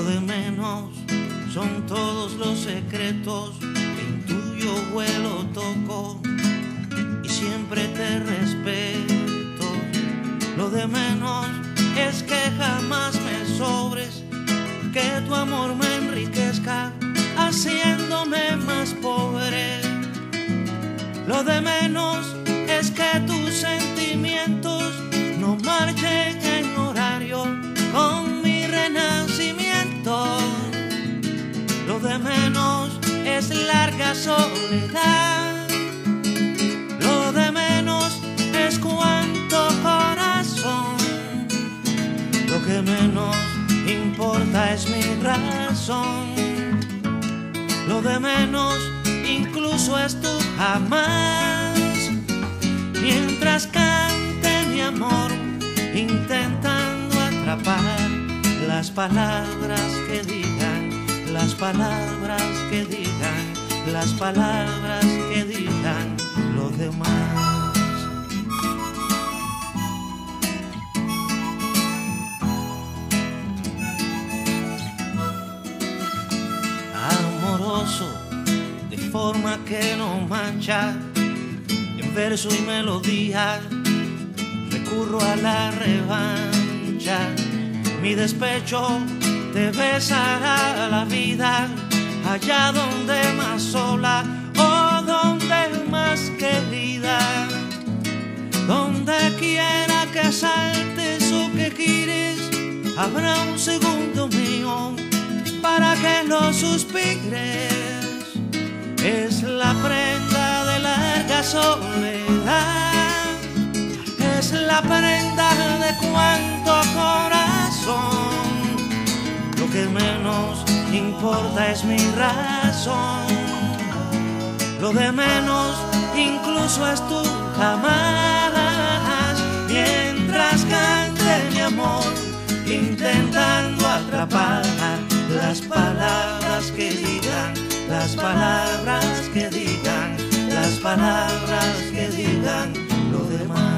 Lo de menos son todos los secretos que intuyo, huelo, toco y siempre te respeto. Lo de menos es que jamás me sobres, que tu amor me enriquezca haciéndome más pobre. Lo de menos es que tus sentimientos no marchen en horario con mi renacimiento. Lo de menos es larga soledad. Lo de menos es cuánto corazón. Lo que menos importa es mi razón. Lo de menos incluso es tu jamás. Mientras cante mi amor, intentando atrapar las palabras que digan, las palabras que digan, las palabras que digan los demás. Amoroso, de forma que no mancha, en verso y melodía recurro a la revancha. Mi despecho te besará la vida, allá donde más sola o donde más querida. Donde quiera que saltes o que gires, habrá un segundo mío para que lo suspires. Es la prenda de larga soledad, es la prenda de cuánto corazón. Lo que menos importa es mi razón. Lo de menos incluso es tu jamás. Mientras cante mi amor, intentando atrapar las palabras que digan, las palabras que digan, las palabras que digan lo demás.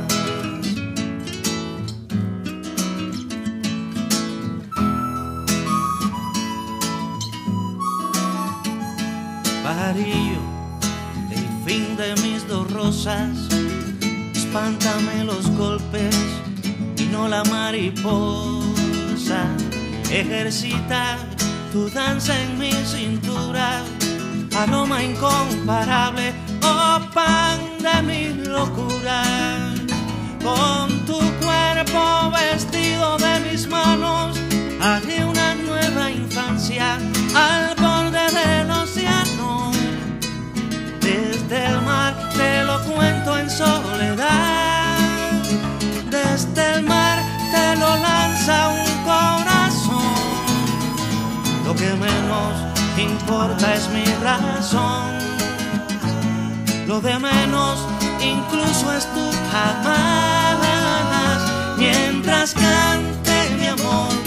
Pajarillo, el fin de mis dos rosas, espántame los golpes y no la mariposa. Ejercita tu danza en mi cintura, aroma incomparable, oh pan de mi locura. Con tu cuerpo vestido de mis manos, haré una nueva infancia al borde del océano. Desde el mar te lo cuento en soledad, desde el mar te lo lanza un corazón. Lo que menos importa es mi razón. Lo de menos incluso es tu jamás. Mientras cante mi amor,